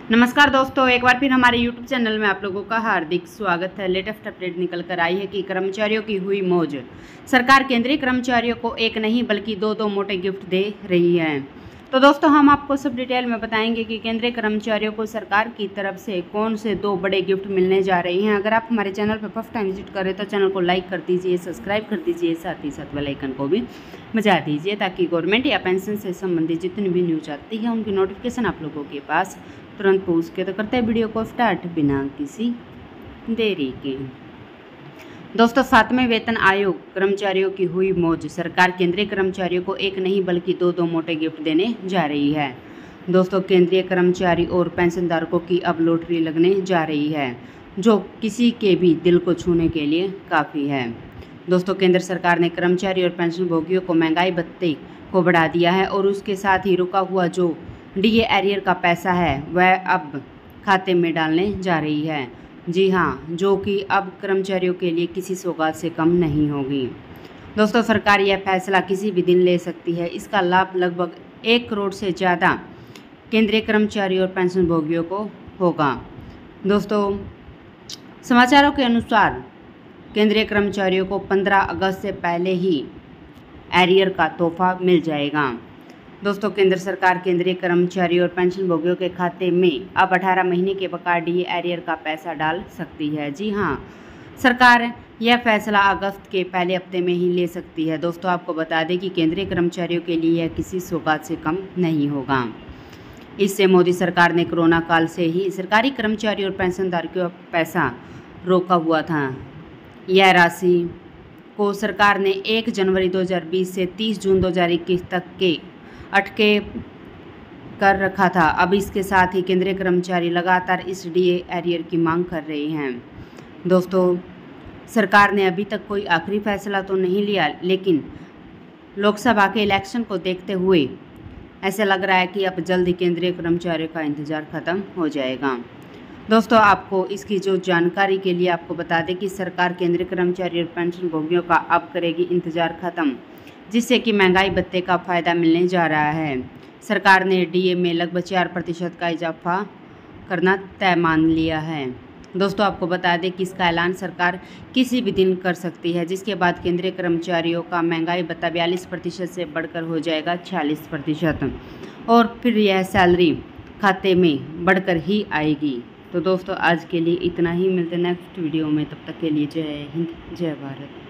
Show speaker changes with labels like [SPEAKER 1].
[SPEAKER 1] नमस्कार दोस्तों, एक बार फिर हमारे YouTube चैनल में आप लोगों का हार्दिक स्वागत है। लेटेस्ट अपडेट निकल कर आई है कि कर्मचारियों की हुई मौज। सरकार केंद्रीय कर्मचारियों को एक नहीं बल्कि दो मोटे गिफ्ट दे रही है। तो दोस्तों, हम आपको सब डिटेल में बताएंगे कि केंद्रीय कर्मचारियों को सरकार की तरफ से कौन से 2 बड़े गिफ्ट मिलने जा रहे हैं। अगर आप हमारे चैनल पर फर्स्ट टाइम विजिट करें तो चैनल को लाइक कर दीजिए, सब्सक्राइब कर दीजिए, साथ ही साथ बेल आइकन को भी बजा दीजिए ताकि गवर्नमेंट या पेंशन से संबंधित जितनी भी न्यूज आती है उनकी नोटिफिकेशन आप लोगों के पास तुरंत पहुँच के। तो करते हैं वीडियो को स्टार्ट बिना किसी देरी के। दोस्तों, 7वें वेतन आयोग कर्मचारियों की हुई मौज। सरकार केंद्रीय कर्मचारियों को एक नहीं बल्कि दो मोटे गिफ्ट देने जा रही है। दोस्तों, केंद्रीय कर्मचारी और पेंशनधारकों की अब लॉटरी लगने जा रही है, जो किसी के भी दिल को छूने के लिए काफ़ी है। दोस्तों, केंद्र सरकार ने कर्मचारी और पेंशनभोगियों को महंगाई भत्ते को बढ़ा दिया है और उसके साथ ही रुका हुआ जो डीए एरियर का पैसा है वह अब खाते में डालने जा रही है। जी हाँ, जो कि अब कर्मचारियों के लिए किसी सौगात से कम नहीं होगी। दोस्तों, सरकार यह फैसला किसी भी दिन ले सकती है। इसका लाभ लगभग 1 करोड़ से ज़्यादा केंद्रीय कर्मचारी और पेंशनभोगियों को होगा। दोस्तों, समाचारों के अनुसार केंद्रीय कर्मचारियों को 15 अगस्त से पहले ही एरियर का तोहफा मिल जाएगा। दोस्तों, केंद्र सरकार केंद्रीय कर्मचारी और पेंशनभोगियों के खाते में अब 18 महीने के बकाया डीए एरियर का पैसा डाल सकती है। जी हाँ, सरकार यह फैसला अगस्त के पहले हफ्ते में ही ले सकती है। दोस्तों, आपको बता दें कि केंद्रीय कर्मचारियों के लिए यह किसी सौगात से कम नहीं होगा। इससे मोदी सरकार ने कोरोना काल से ही सरकारी कर्मचारी और पेंशनधारकों का पैसा रोका हुआ था। यह राशि को सरकार ने 1 जनवरी 2020 से 30 जून 2021 तक के अटके कर रखा था। अब इसके साथ ही केंद्रीय कर्मचारी लगातार इस डीए एरियर की मांग कर रहे हैं। दोस्तों, सरकार ने अभी तक कोई आखिरी फैसला तो नहीं लिया, लेकिन लोकसभा के इलेक्शन को देखते हुए ऐसा लग रहा है कि अब जल्द ही केंद्रीय कर्मचारियों का इंतज़ार ख़त्म हो जाएगा। दोस्तों, आपको इसकी जो जानकारी के लिए आपको बता दें कि सरकार केंद्रीय कर्मचारी और पेंशनभोगियों का अब करेगी इंतज़ार ख़त्म, जिससे कि महंगाई भत्ते का फ़ायदा मिलने जा रहा है। सरकार ने डीए में लगभग 4% का इजाफा करना तय मान लिया है। दोस्तों, आपको बता दें कि इसका ऐलान सरकार किसी भी दिन कर सकती है, जिसके बाद केंद्रीय कर्मचारियों का महंगाई भत्ता 42% से बढ़कर हो जाएगा 46% और फिर यह सैलरी खाते में बढ़कर ही आएगी। तो दोस्तों, आज के लिए इतना ही। मिलते हैं नेक्स्ट वीडियो में, तब तक के लिए जय हिंद, जय भारत।